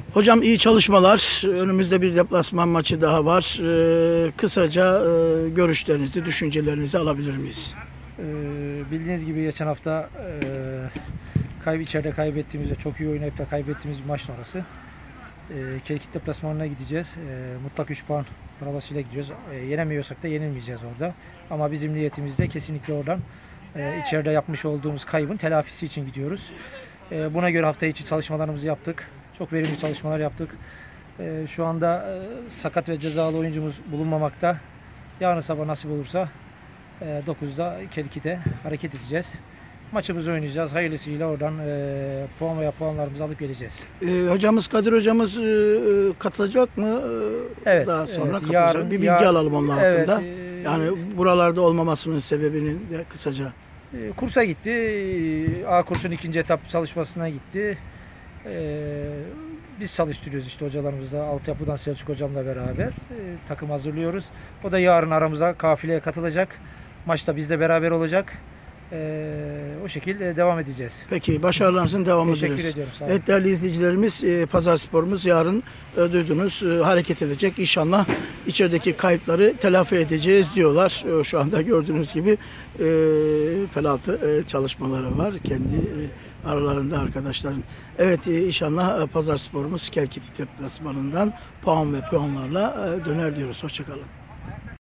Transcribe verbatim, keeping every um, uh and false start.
Hocam iyi çalışmalar. Önümüzde bir deplasman maçı daha var. Ee, kısaca e, görüşlerinizi, düşüncelerinizi alabilir miyiz? Ee, bildiğiniz gibi geçen hafta e, kayb içeride kaybettiğimizde çok iyi oynayıp da kaybettiğimiz bir maç sonrası e, Kelkit deplasmanına gideceğiz. E, mutlak üç puan arabasıyla gidiyoruz. E, yenemiyorsak da yenilmeyeceğiz orada. Ama bizim niyetimiz de kesinlikle oradan e, içeride yapmış olduğumuz kaybın telafisi için gidiyoruz. E, buna göre hafta içi çalışmalarımızı yaptık. Çok verimli çalışmalar yaptık. E, şu anda e, sakat ve cezalı oyuncumuz bulunmamakta. Yarın sabah nasip olursa e, dokuzda Kelkit'e hareket edeceğiz. Maçımızı oynayacağız. Hayırlısıyla oradan e, puan veya puanlarımızı alıp geleceğiz. Ee, hocamız Kadir hocamız e, katılacak mı? Ee, Evet. Daha sonra evet, katılacak. yarın, bir bilgi yarın, alalım onun evet, hakkında. E, Yani buralarda olmamasının sebebini de kısaca. e, kursa gitti. E, A kursun ikinci etap çalışmasına gitti. E, biz çalıştırıyoruz işte hocalarımızla. Altyapıdan Selçuk hocamla beraber e, takım hazırlıyoruz. O da yarın aramıza kafileye katılacak. Maçta bizle beraber olacak. Ee, o şekilde devam edeceğiz. Peki başarılarınızın devamı Teşekkür dileriz. ediyorum. Sağ olun. Evet değerli izleyicilerimiz, e, Pazarspor'umuz yarın e, duydunuz e, hareket edecek. İnşallah içerideki kayıpları telafi edeceğiz diyorlar. E, şu anda gördüğünüz gibi e, penaltı e, çalışmaları var kendi e, aralarında arkadaşların. Evet e, inşallah e, Pazarspor'umuz Kelkit deplasmanından puan ve puanlarla e, döner diyoruz. Hoşçakalın.